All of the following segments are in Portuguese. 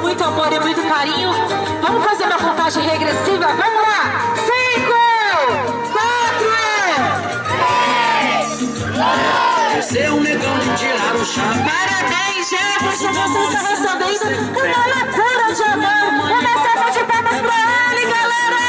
muito amor e muito carinho. Vamos fazer uma contagem regressiva? Vamos lá! 5, 4... Você é um negão de tirar o chapéu. Parabéns, Jefferson, você está recebendo uma loucura de amor. Uma salva de palmas pra ele, galera!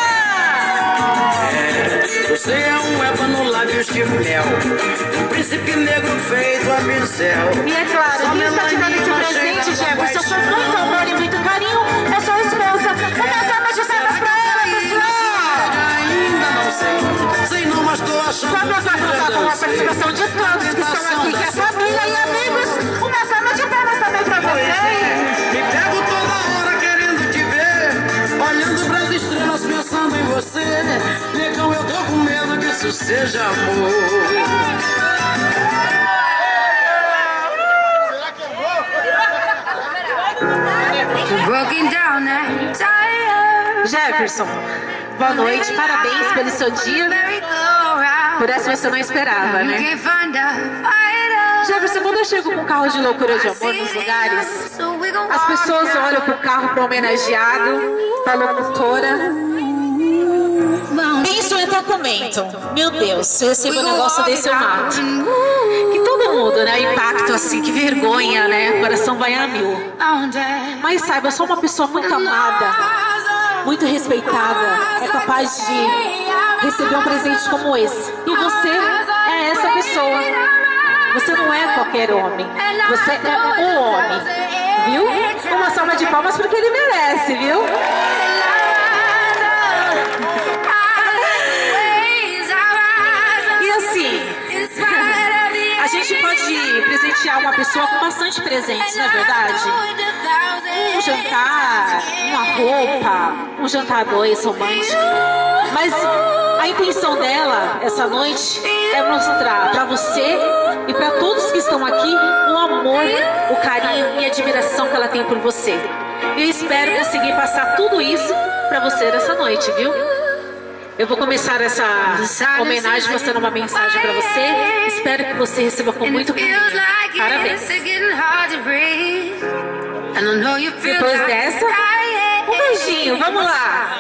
Você é um ébano lábios de mel, um príncipe negro feito a pincel. E é claro, quem está te dando esse presente, Jefferson, com muito amor e muito carinho, é sua esposa. Uma salva de palmas pra ela, pessoal! Ainda não sei não, mas tô achando. Vamos aproveitar com a participação de todos que estão aqui, que é família e amigos. Uma salva de palmas também pra vocês. Me pego toda hora querendo te ver, olhando pras estrelas pensando em você. Negão, eu tô com medo que isso seja amor. Jefferson, boa noite, parabéns pelo seu dia. Por essa você não esperava, né? Jefferson, quando eu chego com um carro de loucura de amor nos lugares, as pessoas olham pro carro pro homenageado, pra locutora. Isso até comentam: meu Deus, se eu recebo um negócio desse eu mato. Que todo mundo, né? Impacto assim, que vergonha, né? O coração vai a mil. Mas saiba, eu sou uma pessoa muito amada, muito respeitada, é capaz de receber um presente como esse. E você é essa pessoa. Você não é qualquer homem. Você é um homem, viu? Uma salva de palmas porque ele merece, viu? E assim, a gente pode presentear uma pessoa com bastante presentes, não é verdade? Um jantar, uma roupa, um jantar a dois romântico. Mas a intenção dela essa noite é mostrar para você e para todos que estão aqui o amor, o carinho e a admiração que ela tem por você. Eu espero conseguir passar tudo isso para você nessa noite, viu? Eu vou começar essa homenagem mostrando uma mensagem para você. Espero que você receba com muito carinho. Parabéns. Depois dessa, um beijinho. Vamos lá.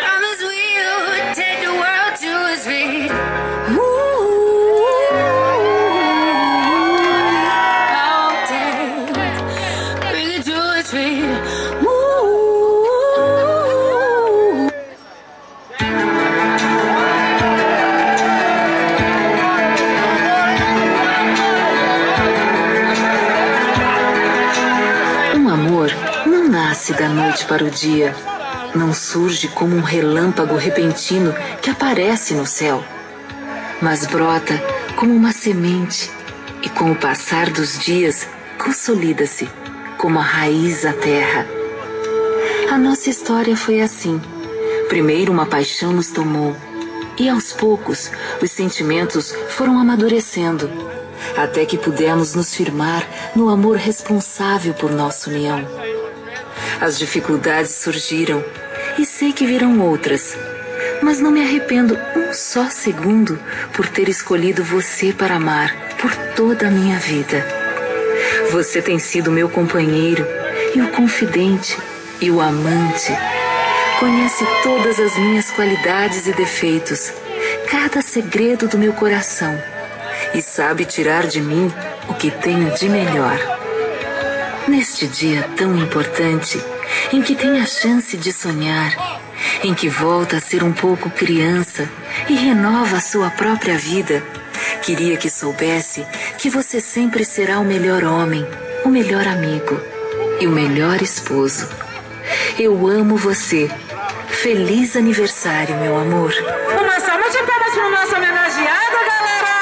Da noite para o dia, não surge como um relâmpago repentino que aparece no céu, mas brota como uma semente e com o passar dos dias consolida-se como a raiz da terra. A nossa história foi assim. Primeiro uma paixão nos tomou e aos poucos os sentimentos foram amadurecendo até que pudemos nos firmar no amor responsável por nossa união. As dificuldades surgiram e sei que virão outras, mas não me arrependo um só segundo por ter escolhido você para amar por toda a minha vida. Você tem sido meu companheiro e o confidente e o amante. Conhece todas as minhas qualidades e defeitos, cada segredo do meu coração e sabe tirar de mim o que tenho de melhor. Neste dia tão importante, em que tem a chance de sonhar, em que volta a ser um pouco criança e renova a sua própria vida, queria que soubesse que você sempre será o melhor homem, o melhor amigo e o melhor esposo. Eu amo você. Feliz aniversário, meu amor. Uma salva de palmas para o nosso homenageado, galera!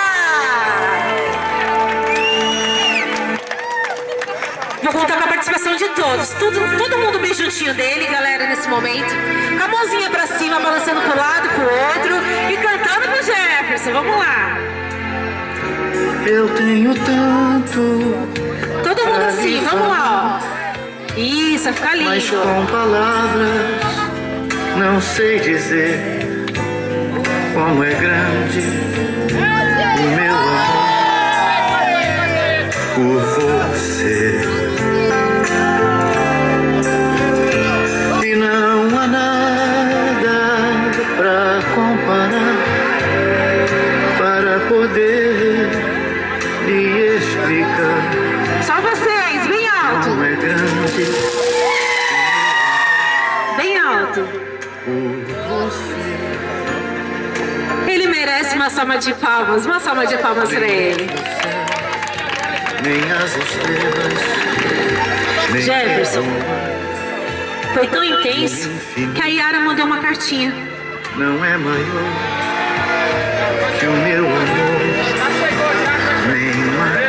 Vou contar com a participação de todos. Todo mundo bem juntinho dele, galera, nesse momento. Com a mãozinha pra cima, balançando pro lado, pro outro. E cantando pro Jefferson. Vamos lá. Eu tenho tanto. Todo mundo assim, vamos lá, ó. Isso, vai ficar lindo. Mas com palavras não sei dizer como é grande o meu amor por você. salva de palmas pra ele. Nem as estrelas, nem Jefferson, foi tão intenso que a Yara mandou uma cartinha. não é maior que o meu amor, nem mais.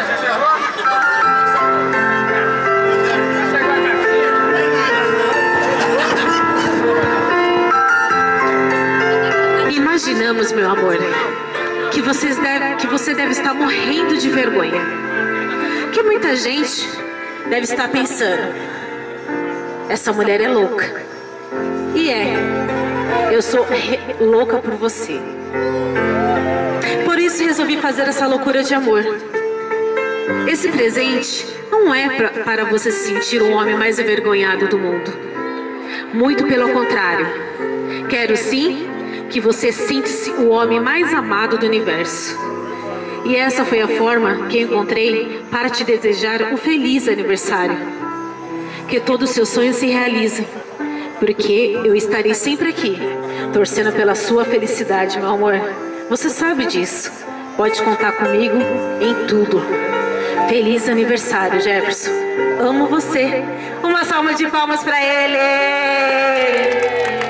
Imaginamos, meu amor, que você deve estar morrendo de vergonha. Que muita gente deve estar pensando: essa mulher é louca. E eu sou louca por você. Por isso resolvi fazer essa loucura de amor. Esse presente não é para você se sentir o homem mais envergonhado do mundo. Muito pelo contrário. Quero sim que você sinta-se o homem mais amado do universo. E essa foi a forma que encontrei para te desejar um feliz aniversário. Que todos os seus sonhos se realizem, porque eu estarei sempre aqui, torcendo pela sua felicidade, meu amor. Você sabe disso. Pode contar comigo em tudo. Feliz aniversário, Jefferson. Amo você. Uma salva de palmas para ele.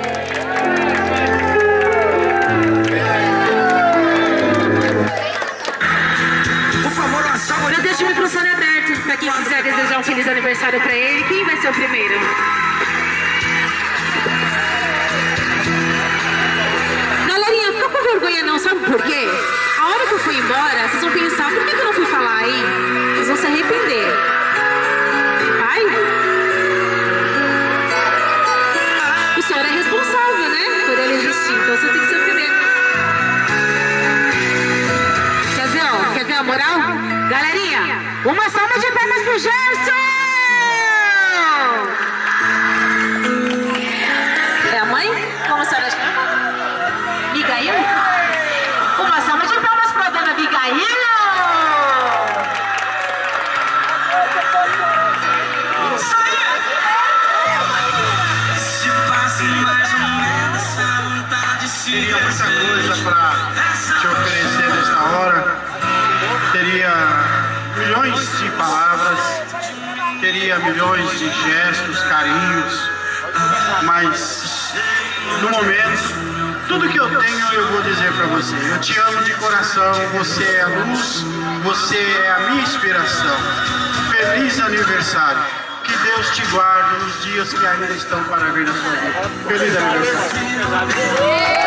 Eu deixo o microfone aberto para quem quiser desejar um feliz aniversário para ele. Quem vai ser o primeiro? Galerinha, fica com vergonha não, sabe por quê? A hora que eu fui embora, vocês vão pensar: por que eu não fui falar aí? Vocês vão se arrepender. Vai? O senhor é responsável, né? Por ele existir, então você tem que ser o primeiro. Quer ver a moral? Galerinha, uma salva de palmas pro Gerson! É a mãe? Como a senhora chama? Abigail? Uma salva de palmas pra dona Abigail! Teria muita coisa para te oferecer nesta hora. Teria milhões de palavras, teria milhões de gestos, carinhos, mas no momento, tudo que eu tenho eu vou dizer para você. Eu te amo de coração, você é a luz, você é a minha inspiração. Feliz aniversário, que Deus te guarde nos dias que ainda estão para vir na sua vida. Feliz aniversário.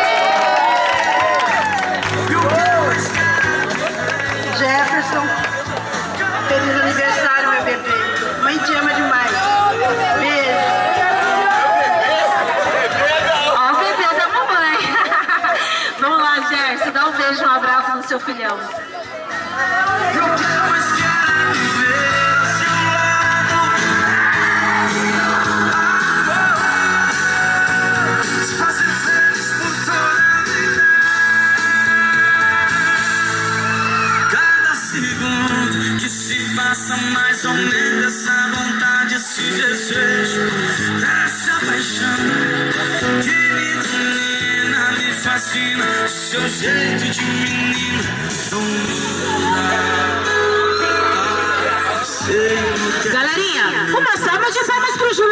Jefferson, feliz aniversário, meu bebê. Mãe te ama demais. Beijo. Ó, o bebê da mamãe. Vamos lá, Gerson, dá um beijo, um abraço no seu filhão. Mais ou menos essa vontade, esse desejo, essa paixão que menina me fascina, seu jeito de menino. Galerinha, uma salva de palmas pro João!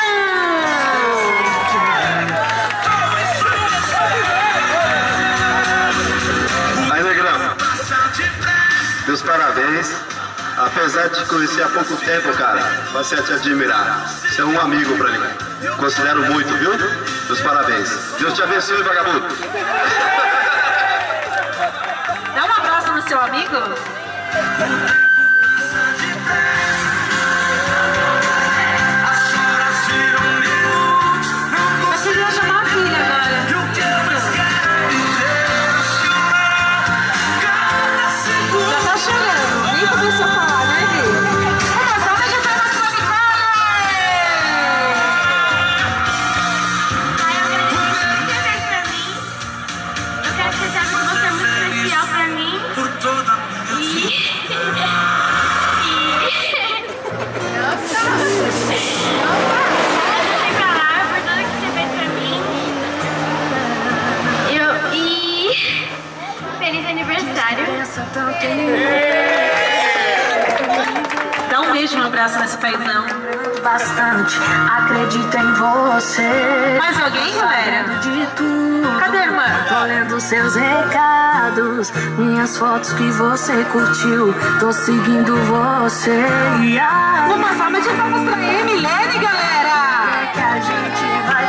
Aí, Negrão, meus parabéns. Apesar de te conhecer há pouco tempo, cara, você é te admirar. Você é um amigo pra mim. Considero muito, viu? Meus parabéns. Deus te abençoe, vagabundo. Dá um abraço no seu amigo. Você vai chamar a filha agora. Já tá chorando. Nem começou a falar, né, filho? Uma salva de palmas pra Nicole! Eu quero que você seja uma pessoa muito especial pra mim. E beijo, um abraço nesse paizão. Bastante, acredito em você. Mais alguém, galera? Cadê a irmã? Tô lendo seus recados, minhas fotos que você curtiu. Tô seguindo você. Uma salva de palmas pra Emilene, galera! O que a gente vai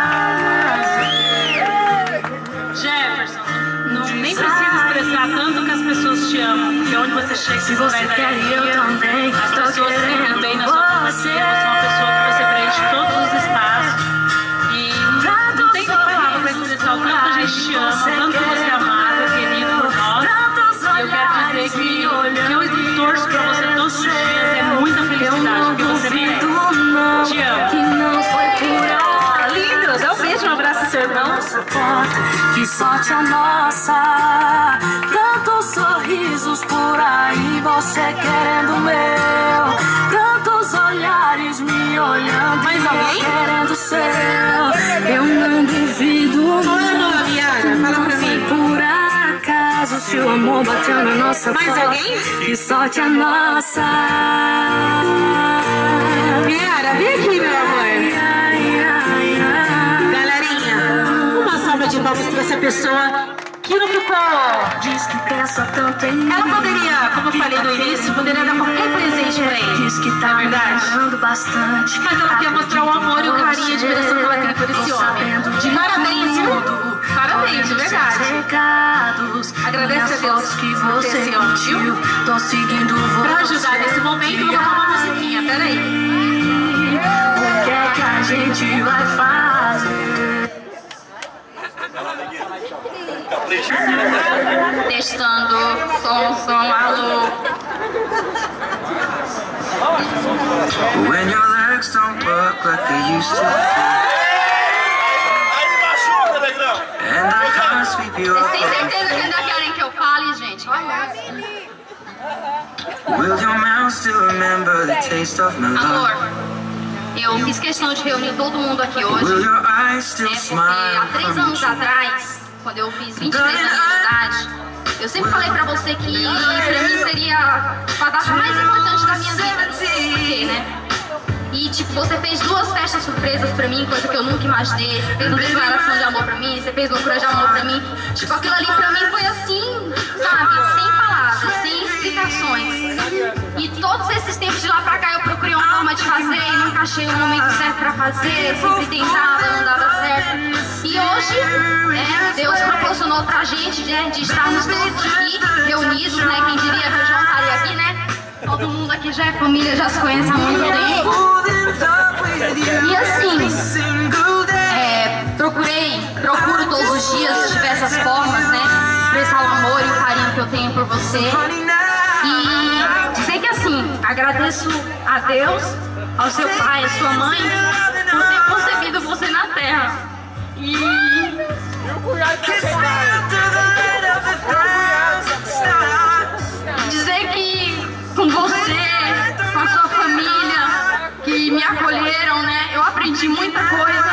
fazer? Jefferson, nem precisa expressar tanto que as pessoas te amam, porque onde você chega, se você quer ir, eu também. as pessoas ficam bem na sua companhia. Você é uma pessoa que você preenche todos os espaços e não tem palavra pra expressar o tanto que a gente te ama, tanto que você é amado, querido por nós. E eu quero dizer que eu torço pra você todos os dias, é muita felicidade que você merece. Te amo. Que não foi por Lindos, é um beijo, um abraço, seu irmão. que sorte a nossa. Tantos sorrisos por aí, você querendo o meu. Tantos olhares me olhando, mais e alguém? eu querendo o seu. Eu não duvido. Qual é o nome, Yara? Fala pra mim. Por acaso, se o amor bateu na nossa Mais porta, alguém? que sorte a nossa. Yara, vem aqui, meu amor. Galerinha, uma salva de palmas pra essa pessoa que não ficou. Diz que pensa tanto em mim. Ela poderia, como eu falei no início, poderia dar qualquer presente pra ele. Diz que tá É verdade. amando bastante. Mas ela quer mostrar o amor e o carinho e a admiração que ela tem por esse homem. Parabéns, viu? Parabéns, de verdade. Agradece a Deus que por ter você esse homem, viu? Tô seguindo você. Pra ajudar nesse momento, eu vou colocar uma musiquinha, peraí. O que é que a gente vai fazer? Testando, som, alô. When your legs don't work like they used to. And I can't sweep you Vocês up. têm certeza que ainda querem que eu fale, gente? Olha. Will your mouth still remember the taste of my Amor, love? eu fiz questão de reunir todo mundo aqui hoje, Will your eyes still porque smile há 3 from anos you? atrás, quando eu fiz 23 anos de idade, eu sempre falei pra você que pra mim seria a data mais importante da minha vida. Não sei porquê, né? E tipo, você fez 2 festas surpresas pra mim, coisa que eu nunca imaginei. Você fez uma declaração de amor pra mim, você fez loucura de amor pra mim. Tipo, aquilo ali pra mim foi assim, sabe? Sem palavras, sem explicações. E todos esses tempos de lá pra cá eu procurei uma forma de fazer e nunca achei o momento certo pra fazer. Sempre tentava, não dava certo. E hoje, Deus proporcionou pra gente, né, de estarmos todos aqui reunidos, né? Quem diria que eu já estaria aqui, né? Todo mundo aqui já é família, já se conhece há muito tempo. E assim, procuro todos os dias diversas formas, né? Expressar o amor e o carinho que eu tenho por você. E dizer que assim, agradeço a Deus, ao seu pai, à sua mãe, por ter concebido você na terra. E dizer que com você, com a sua família, que me acolheram, né? Eu aprendi muita coisa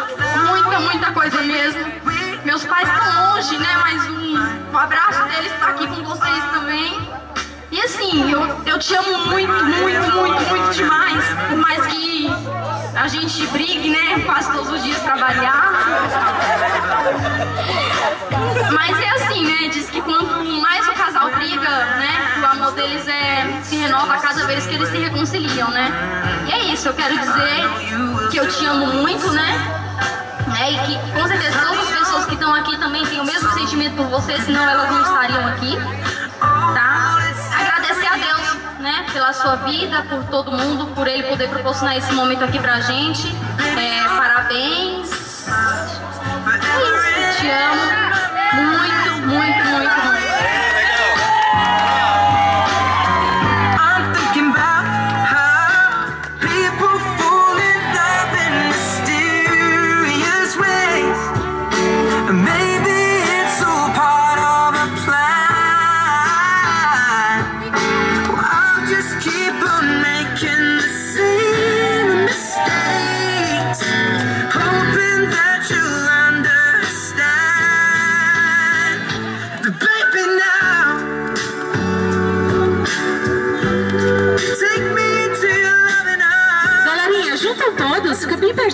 mesmo. Meus pais estão longe, né? Mas um abraço deles está aqui com vocês também. E assim, eu te amo muito, muito, muito, muito demais. Por mais que a gente brigue, né? Quase todos os dias trabalhar. Mas é assim, né? Diz que quanto mais o casal briga, né? O amor deles se renova cada vez que eles se reconciliam, né? E é isso, eu quero dizer que eu te amo muito, né? E que com certeza todas as pessoas que estão aqui também têm o mesmo sentimento por você, senão elas não estariam aqui, tá? Agradecer a Deus, né? Pela sua vida, por todo mundo, por Ele poder proporcionar esse momento aqui pra gente. Parabéns. É isso, te amo muito, muito, muito, muito. Baby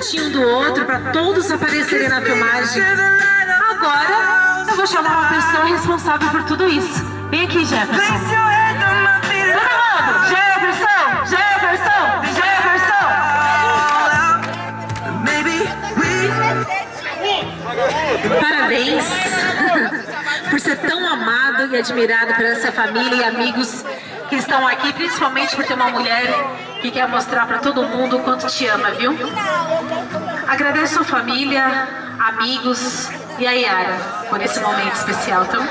pertinho do outro para todos aparecerem na filmagem. Agora eu vou chamar uma pessoa responsável por tudo isso. Vem aqui, Jefferson. Todo mundo! Jefferson! Jefferson! Jefferson! Parabéns por ser tão amado e admirado por essa família e amigos que estão aqui, principalmente por ter uma mulher que quer mostrar para todo mundo o quanto te ama, viu? Agradeço a família, amigos e a Yara por esse momento especial, então.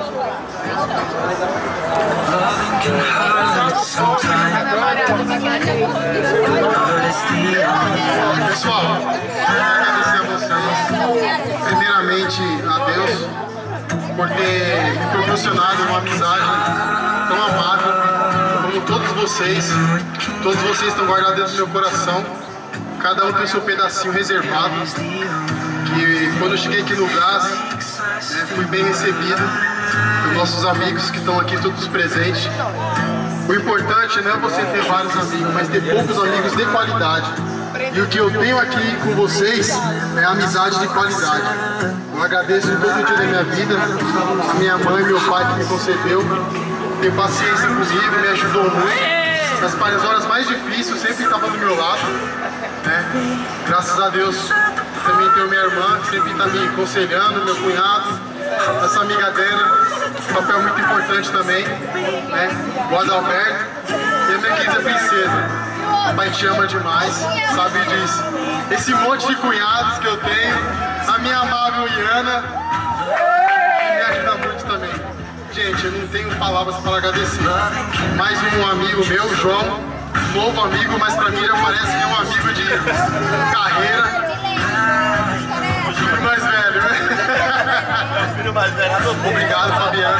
Pessoal, agradecer a vocês, primeiramente a Deus, por ter me proporcionado uma amizade tão amável como todos vocês estão guardados dentro do meu coração, cada um tem seu pedacinho reservado, que quando eu cheguei aqui no Gás, fui bem recebido pelos nossos amigos que estão aqui todos presentes. O importante não é você ter vários amigos, mas ter poucos amigos de qualidade. E o que eu tenho aqui com vocês é amizade de qualidade. Eu agradeço em todo dia da minha vida a minha mãe e meu pai que me concedeu, ter paciência comigo, me ajudou muito. Nas horas mais difíceis, sempre estava do meu lado. Graças a Deus, também tenho minha irmã que sempre está me aconselhando, meu cunhado, essa amiga dela, um papel muito importante também, o Adalberto e a minha querida princesa. O pai te ama demais, sabe disso. Esse monte de cunhados que eu tenho, a minha amável Iana, que me ajuda muito também. Gente, eu não tenho palavras para agradecer. Mais um amigo meu, João, novo amigo, mas para mim já parece que é um amigo de carreira. O filho mais velho, né? O filho mais velho. Obrigado, Fabiana.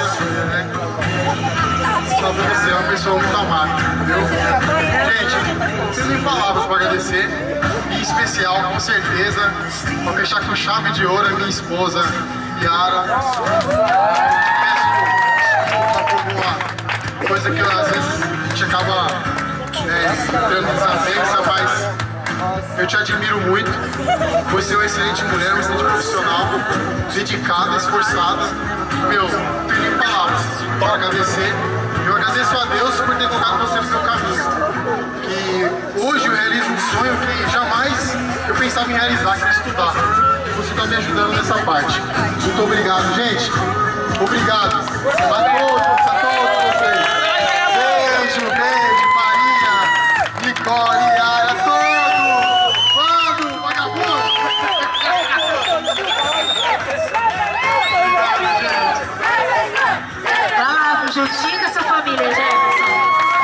Só pra você, é uma pessoa muito amada, entendeu? Gente, não tenho nem palavras para agradecer. Em especial, com certeza, vou fechar com chave de ouro a minha esposa, Yara. Alguma coisa que às vezes a gente acaba tendo desavença, mas eu te admiro muito. Você é uma excelente mulher, uma excelente profissional, dedicada, esforçada. Meu, não tenho nem palavras para agradecer. Eu agradeço a Deus por ter colocado você no meu caminho. Que hoje eu realizo um sonho que jamais eu pensava em realizar, que é estudar. E você está me ajudando nessa parte. Muito obrigado, gente. Obrigado a todos vocês. Beijo, Maria, Nicole, Yara, todos. Vamos, vagabundo. Vai lá, juntinho com essa família, Jefferson.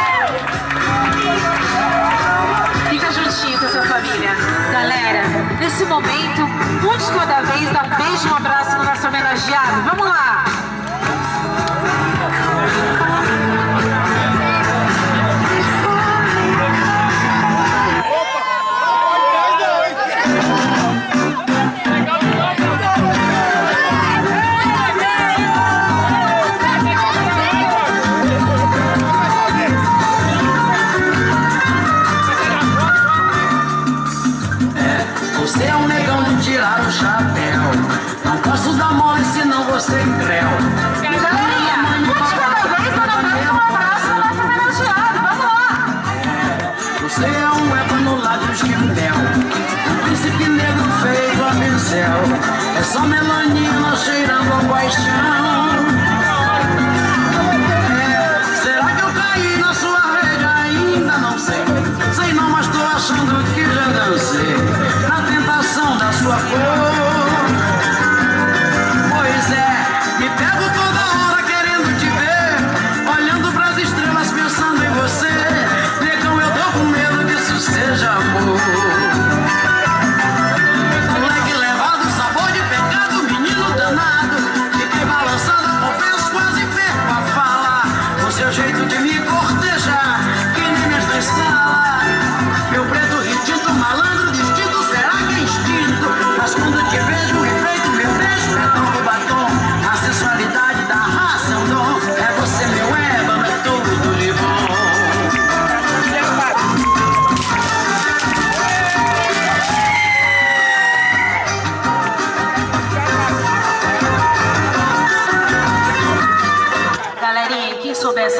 Fica juntinho com essa família. Galera, nesse momento, um de cada vez dá um beijo e um abraço no nosso homenageado. Vamos lá!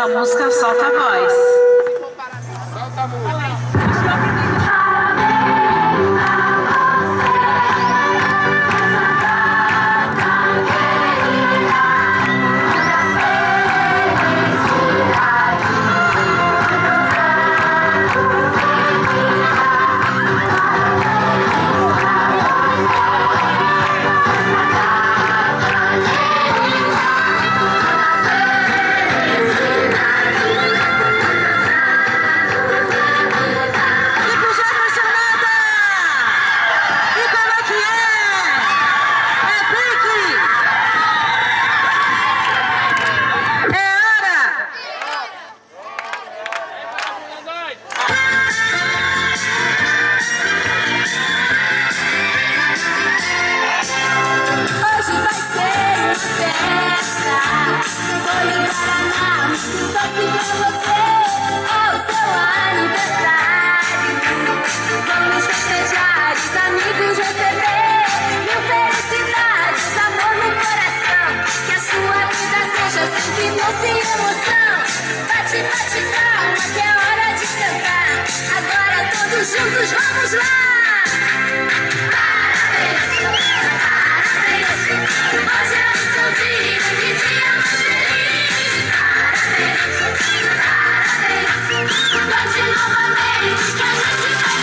a música Solta a Voz. Solta a música. Juntos vamos lá! Parabéns, hoje é o seu dia, que dia mais feliz. Parabéns, cante novamente, que a gente vai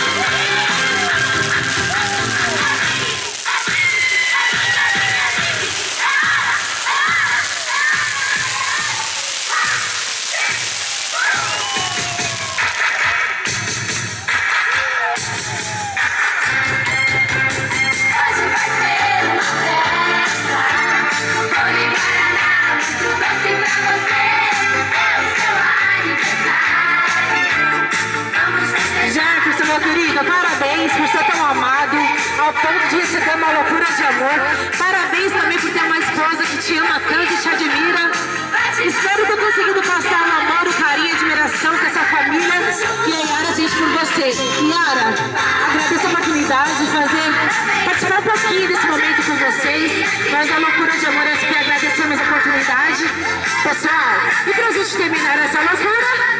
parabéns por ser tão amado ao ponto de receber uma loucura de amor. Parabéns também por ter uma esposa que te ama tanto e te admira. Espero ter conseguido passar o amor, o carinho e a admiração que essa família e a Yara sente por você. Yara, agradeço a oportunidade de participar um pouquinho desse momento com vocês. Mas a loucura de amor é que agradecemos a oportunidade. Pessoal, e pra gente terminar essa loucura,